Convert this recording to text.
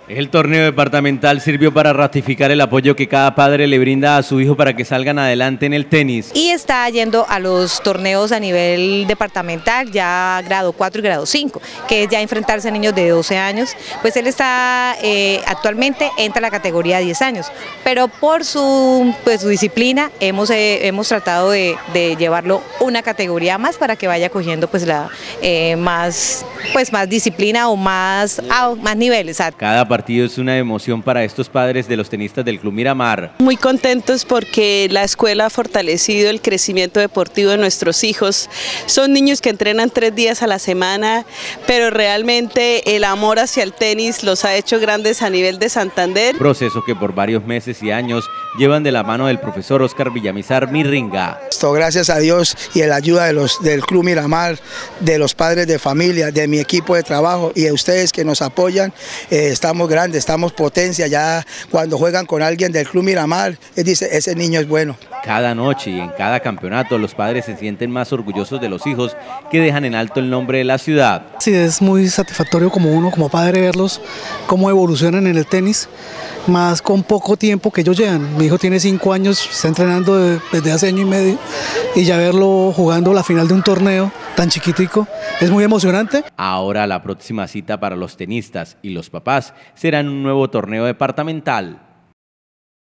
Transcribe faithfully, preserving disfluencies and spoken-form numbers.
El torneo departamental sirvió para ratificar el apoyo que cada padre le brinda a su hijo para que salgan adelante en el tenis. Y está yendo a los torneos a nivel departamental, ya grado cuatro y grado cinco, que es ya enfrentarse a niños de doce años. Pues él está, eh, actualmente entra a la categoría diez años, pero por su, pues, su disciplina hemos, eh, hemos tratado de, de llevarlo una categoría más para que vaya cogiendo pues, la, eh, más, pues, más disciplina o más, ah, más niveles. Cada partido es una emoción para estos padres de los tenistas del Club Miramar. Muy contentos porque la escuela ha fortalecido el crecimiento deportivo de nuestros hijos. Son niños que entrenan tres días a la semana, pero realmente el amor hacia el tenis los ha hecho grandes a nivel de Santander. Proceso que por varios meses y años llevan de la mano del profesor Oscar Villamizar Mirringa. Gracias a Dios y a la ayuda de los, del Club Miramar, de los padres de familia, de mi equipo de trabajo y de ustedes que nos apoyan, eh, estamos grandes, estamos potencia. Ya cuando juegan con alguien del Club Miramar, él dice, ese niño es bueno. Cada noche y en cada campeonato los padres se sienten más orgullosos de los hijos que dejan en alto el nombre de la ciudad. Sí, es muy satisfactorio como uno, como padre, verlos cómo evolucionan en el tenis, más con poco tiempo que ellos llevan. Mi hijo tiene cinco años, está entrenando desde hace año y medio, y ya verlo jugando la final de un torneo tan chiquitico es muy emocionante. Ahora la próxima cita para los tenistas y los papás será en un nuevo torneo departamental.